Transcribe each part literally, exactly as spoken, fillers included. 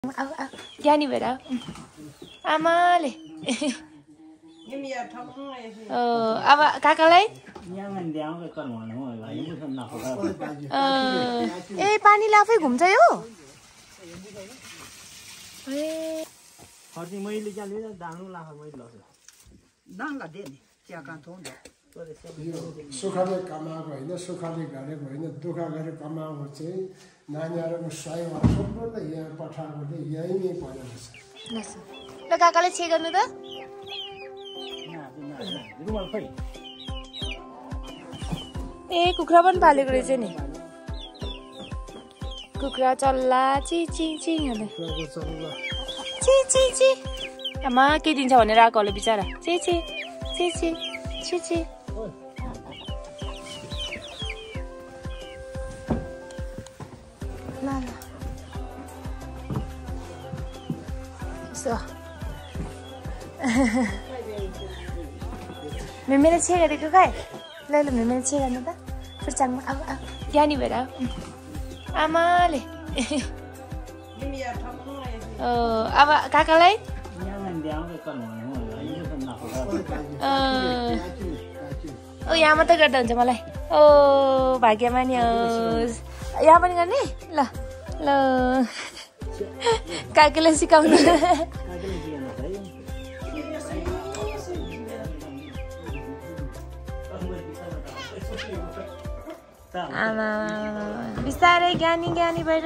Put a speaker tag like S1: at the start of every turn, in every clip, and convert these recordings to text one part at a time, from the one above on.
S1: ज्ञानी भएर आमाले अब काकालाई ए पानीले आफै घुम्छ यो
S2: सुखले कमाएको होइन सुखले गरेको होइन दुःख गरेर कमाएको चाहिँ नानीहरूको स्वयं सम्पूर्ण यहाँ पठाएको यही नै परेको छ
S1: ल काकालाई छे गर्नु त ए कुखुरा पनि पालेको रहेछ नि कुखुरा चल्ला ची ची ची ची ची ची आमा के दिन्छ भनेर आएको होला बिचारा ची ची ची ची ची ची ल ल यसो मेमेले छे गरेको खै ल ल मेमेले छे गर्नु त फुर्चाङमा अब ज्ञानी भएर आमाले अब काकालाई ओ यहाँ मात्रै गर्दा हुन्छ मलाई ओ भाग्यमानी होस् यहाँ पनि गर्ने ल ल काकीलाई सिकाउनु आमा बिस्तारै ज्ञानी ज्ञानी भएर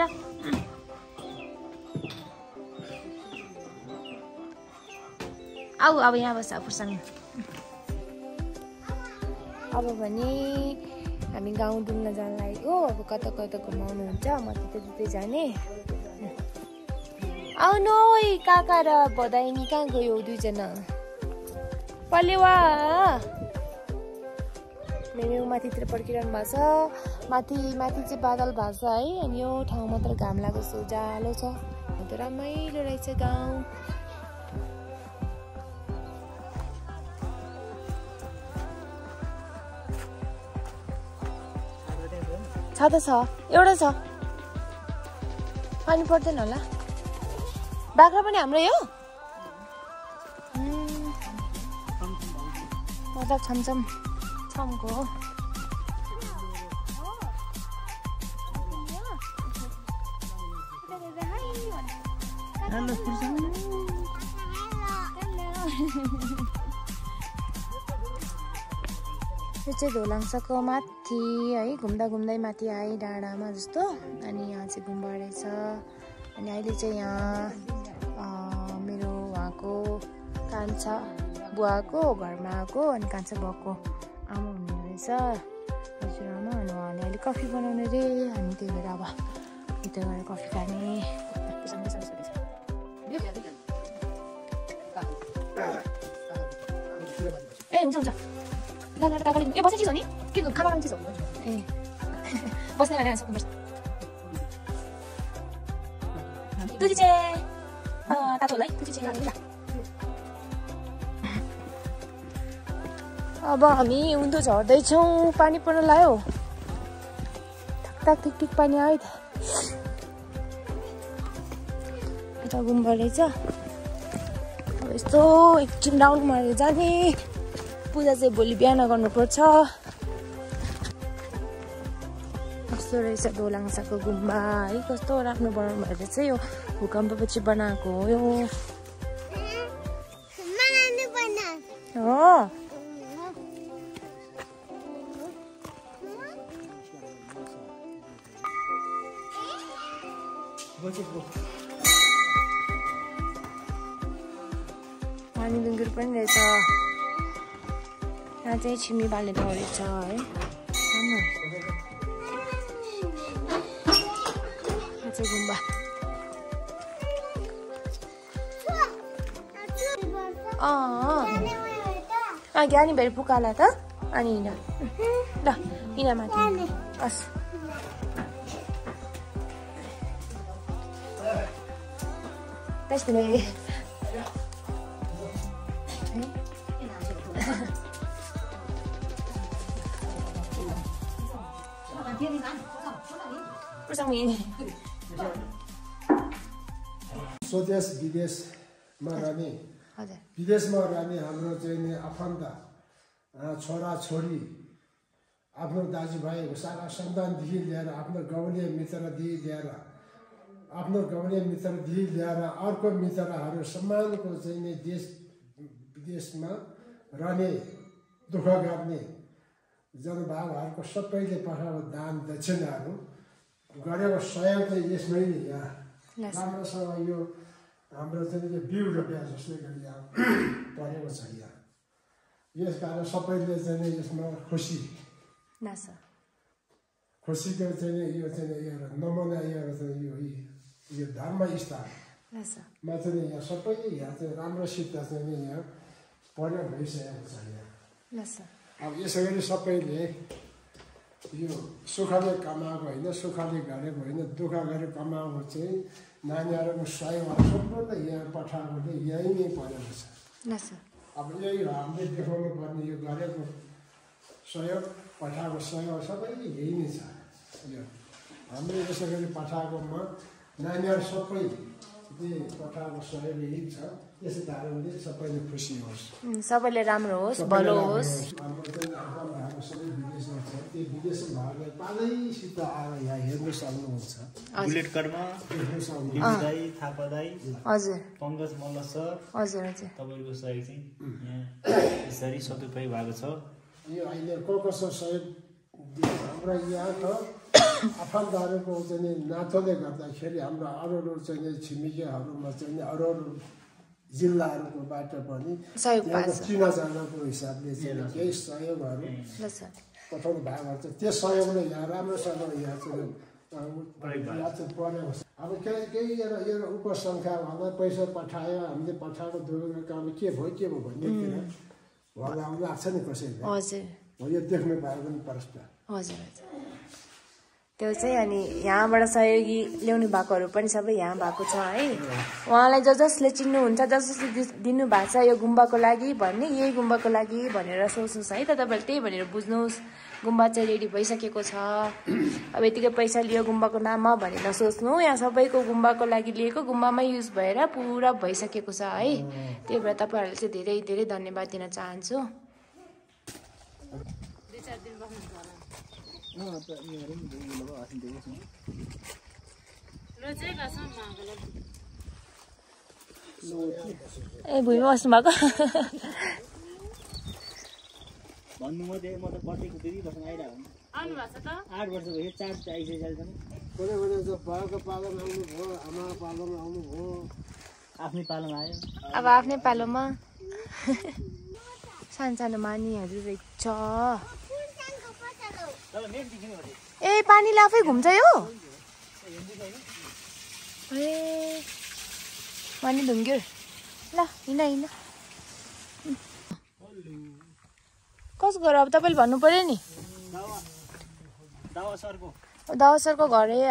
S1: आऊ अब यहाँ बस्छ फुर्सङ अब भने हामी गाउँ डुल्न जान लागेको अब कता कता घुमाउनुहुन्छ म त्यतै त्यतै जाने आउनु है काका र भदाइनी कहाँ गयो दुईजना पलेवा मेरो माथितिर पर्खिरहनु भएको छ माथि माथि चाहिँ बादल भएको छ है अनि यो ठाउँ मात्र घाम लागेको छ उज्यालो छ त रमाइलो रहेछ गाउँ छ त छ एउटा छ पानी पर्दैन होला बाख्रा पनि हाम्रो यो मतलब छमछम छमको यो चाहिँ धोलाङ्साको माथि है घुम्दा घुम्दै माथि आए डाँडामा जस्तो अनि यहाँ चाहिँ गुम्बा रहेछ अनि अहिले चाहिँ यहाँ मेरो उहाँको कान्छा बुवाको घरमा आएको अनि कान्छा बुवाको आमा हुने रहेछ हजुरआमा अनि उहाँले अहिले कफी बनाउने रे अनि त्यही भएर अब यता गएर कफी खाने ए हुन्छ हुन्छ ल ल काकाले ए बस्ने चिज हो नि के खाना खाने चिज हो ए बस्ने भने सक्नुपर्छ तुझी चाहिँ तातो होला है तुझी चाहिँ ल अब हामी उँधो झर्दैछौँ पानी पर्न लाग्यो ठिक ठिक पानी आयो त यता गुम्बा रहेछ अब यस्तो एकछिन डाउन मारेर जाने पूजा चाहिँ भोलि बिहान गर्नुपर्छ कस्तो रहेछ धोलाङ्साको गुम्बा है कस्तो राम्रो बनाउनु भएर चाहिँ यो भूकम्पपछि बनाएको हो यो हो पानी डुङ्गुर पनि रहेछ यहाँ चाहिँ छिमी बाल्ने ठाउँ रहेछ है यहाँ चाहिँ गुम्बा अँ ज्ञानी भएर पुकाला त अनि हिँड ल हिँड माथि हस् त्यस्तो नै Bersama ini.
S2: स्वदेश विदेशमा रहने
S1: हजुर
S2: विदेशमा रहने हाम्रो चाहिँ नि आफन्त छोरा छोरी आफ्नो दाजुभाइ शाखा सन्तानदेखि लिएर आफ्नो गाउँले मित्रदेखि लिएर आफ्नो गाउँले मित्रदेखि लिएर अर्को मित्रहरू सम्मानको चाहिँ नि देश विदेशमा रहने दुःख गर्ने जनभावहरूको सबैले पठाएको दान दक्षिणाहरू गरेको सहयोग चाहिँ यसमै नि यहाँ राम्रोसँग यो हाम्रो चाहिँ यो बिउ रोप्या जसले गरी यहाँ परेको छ यहाँ यस कारण सबैले चाहिँ यसमा खुसी खुसीको चाहिँ यो चाहिँ एउटा नमुना एउटा चाहिँ यो यो धर्म स्थानमा चाहिँ यहाँ सबैले यहाँ चाहिँ राम्रोसित चाहिँ यहाँ पर्य भइसकेको छ यहाँ अब यसै गरी सबैले यो सुखले कमाएको होइन सुखले गरेको होइन दुःख गरेर कमाएको चाहिँ नानीहरूको सहयोग सम्पूर्ण यहाँ पठाएको चाहिँ यहीँ नै परेको छ अब यही हो हामीले देखाउनु पर्ने यो गरेको सहयोग पठाएको सहयोग सबैले यही नै छ यो हामीले यसै गरी पठाएकोमा नानीहरू सबै पठाएको सहयोग यही छ यसै कारणले सबैले खुसी होस्
S1: सबैले राम्रो होस् भलो होस्
S2: हाम्रो चाहिँ आफ्नो सबै विदेशमा छ त्यो विदेशी भाइलाई पालैसित आएर यहाँ हेर्नु सक्नुहुन्छ
S3: बुलेट कर्म दाई थापा दाई
S1: हजुर
S3: पङ्कज मल्ल सर
S1: हजुर हजुर
S3: तपाईँको सहयोग चाहिँ यहाँ यसरी सदुपयोग भएको छ
S2: यो अहिले को कसो सहयोग हाम्रो यहाँ त आफन्तहरूको चाहिँ नाथोले गर्दाखेरि हाम्रो अरू अरू चाहिँ छिमेकीहरूमा चाहिँ अरू अरू जिल्लाहरूकोबाट पनि चिनाजानाको हिसाबले चाहिँ केही सहयोगहरू पठाउनु भएको छ त्यो सहयोगले यहाँ राम्रोसँग यहाँ चाहिँ यहाँ चाहिँ परेको छ अब केही केही एउटा एउटा उपसङ्ख्या भन्दा पैसा पठायो हामीले पठाएको दुःखको काम के भयो के भयो भन्ने कुरा होला लाग्छ नि कसैले हो यो देख्नु पायो पनि प्रश्न
S1: हजुर हजुर त्यो चाहिँ अनि यहाँबाट सहयोगी ल्याउनु भएकोहरू पनि सबै यहाँ भएको छ है उहाँलाई ज जसले चिन्नुहुन्छ जस जसले दिनुभएको छ यो गुम्बाको लागि भन्ने यही गुम्बाको लागि भनेर सोच्नुहोस् है त तपाईँले त्यही भनेर बुझ्नुहोस् गुम्बा चाहिँ रेडी भइसकेको छ अब यतिकै पैसा लियो गुम्बाको नाममा भनेर नसोच्नु यहाँ सबैको गुम्बाको लागि लिएको गुम्बामै युज भएर पुरा भइसकेको छ है त्यही भएर तपाईँहरूले चाहिँ धेरै धेरै धन्यवाद दिन चाहन्छु ए भुइँमा बस्नु भएको
S3: भन्नु म त्यही म त बसेको दुई वर्ष आइरहेको आउनु भएको छ त आठ वर्ष भयो चार आइसकेको
S2: कुनै कुनै बाबाको पालोमा आउनुभयो आमाको पालोमा आउनुभयो
S3: आफ्नै पालोमा आयो
S1: अब आफ्नै पालोमा सानो सानो नानीहरू रहेछ ए पानीले आफै घुम्छ यो ए पानी ढुङ्ग्यो ल हिँड हिँड कसको घर अब तपाईँले भन्नु पर्यो नि दावा सरको घर है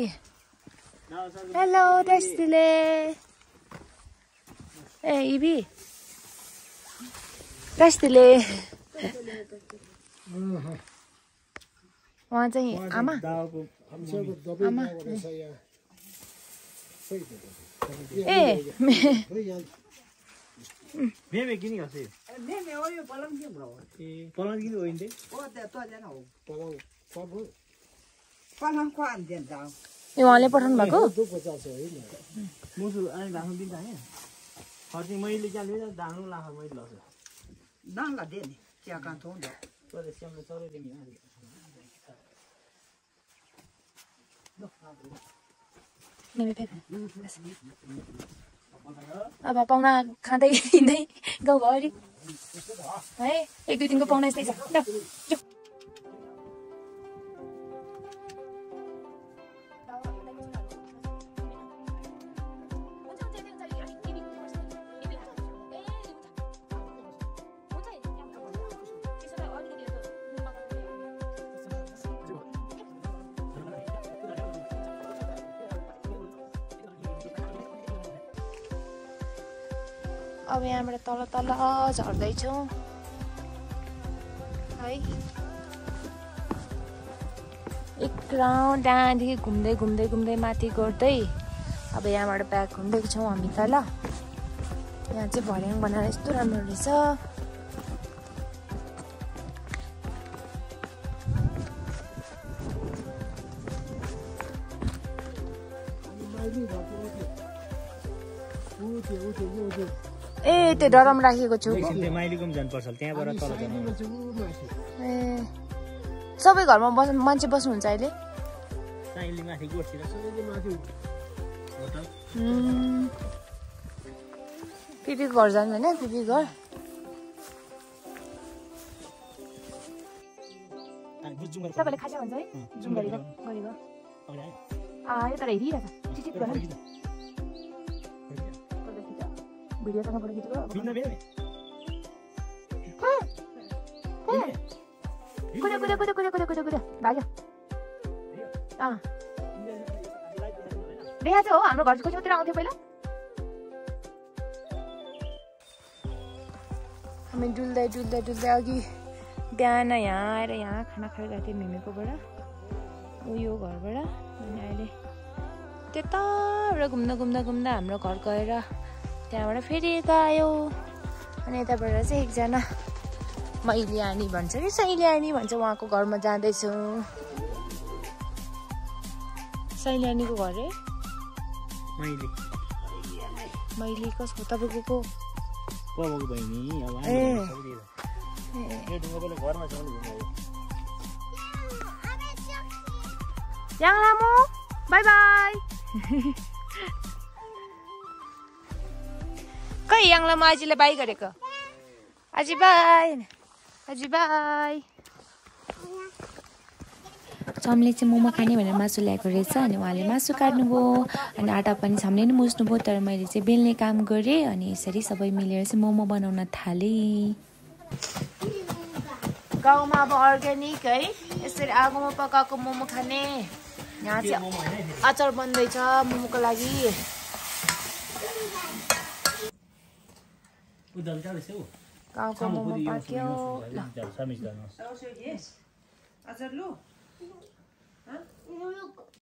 S1: हेलो दस्तीले ए इबी दस्तीले उहाँ चाहिँ आमा आमा ए
S3: मेमे किन गर्छ मेमे हो यो पलङ के ब्रो ए पलङ किन होइन्थे ओ त्यो त जान हो पलङ सब पलङ को आन दिन जाऊ
S1: ए उहाँले पठाउनु भएको
S3: मुसु अनि भानु दिन है फर्सी मैले क्या लिएर दानु लाख मैले लस दान ला दे नि क्या कान थों दे तो ले स्यामले चरे दिने
S1: अब पाहुना खाँदै हिँड्दै गाउँभरि है एक दुई दिनको पाहुना यस्तै छ अब यहाँबाट तल तल झर्दैछौँ है एक राउन्ड त्यहाँदेखि घुम्दै घुम्दै घुम्दै माथि गर्दै अब यहाँबाट प्याक हुँदैको छौँ हामी त ल। यहाँ चाहिँ भर्याङ बनाएर यस्तो राम्रो रहेछ। ए त्यो डरम राखेको छु। ए सबै घरमा बस मान्छे बस्नुहुन्छ अहिले? पिपीको घर जानु होइन? पिपी घर तपाईँले खाजा भन्छ है? जुम गरेको गरेको आयो तर हेरिरहेछ। चिचित गर्न भिडियोसँग फोटो खिचेको कुदा कुदा कुदा कुदा कुदा कुदा कुदा भाग्यो। अँ देखाएको छ हो हाम्रो घर कतितिर आउँथ्यो पहिला। हामी डुल्दै डुल्दै डुल्दै अघि बिहान यहाँ आएर यहाँ खाना खाएर गएको थियौँ मिमीकोबाट उयो घरबाट। अनि अहिले त्यताबाट घुम्दा घुम्दा घुम्दा हाम्रो घर गएर त्यहाँबाट फेरि यता आयो। अनि यताबाट चाहिँ एकजना मैले आनी भन्छ कि सैले आनी भन्छ उहाँको घरमा जाँदैछौँ। सैले आनीको घर है?
S3: मैले
S1: मैले कसको? तपाईँको को?
S3: बाबाको बहिनी। अब
S1: ए
S3: यो ढुङ्गाले घरमा छ भने
S1: याङ लामो बाई बाई। खै याङ लामो आजीले बाई गरेको? आजी बाई आजी बाई। चम्ले चाहिँ मोमो खाने भनेर मासु ल्याएको रहेछ। अनि उहाँले मासु काट्नुभयो अनि आटा पनि सामने नै मुस्नुभयो। तर मैले चाहिँ बेल्ने काम गरेँ अनि यसरी सबै मिलेर चाहिँ मोमो बनाउन थालेँ। गाउँमा अब अर्ग्यानिक है यसरी आगोमा पकाएको मोमो खाने। यहाँ चाहिँ अचार बन्दैछ मोमोको लागि। गाउँको मोमो पाक्यो ल।